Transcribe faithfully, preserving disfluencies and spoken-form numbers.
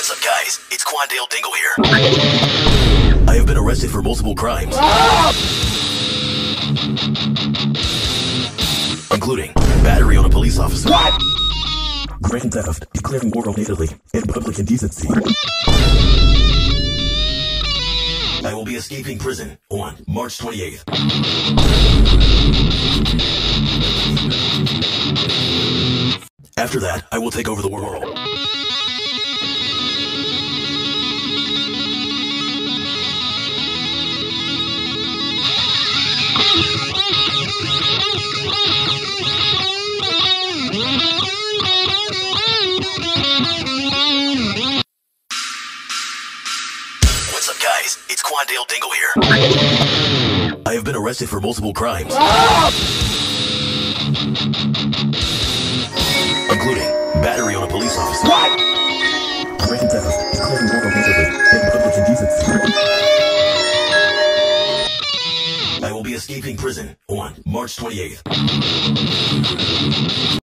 What's up, guys? It's Quandale Dingle here. I have been arrested for multiple crimes, including battery on a police officer, What? grand theft, declaring war on Italy, and public indecency. I will be escaping prison on March twenty-eighth. After that, I will take over the world. What's up, guys? It's Quandale Dingle here. I have been arrested for multiple crimes, including battery on a police officer, What? grand theft, declaring war on Italy, and public indecency. I will be escaping prison on March twenty-eighth.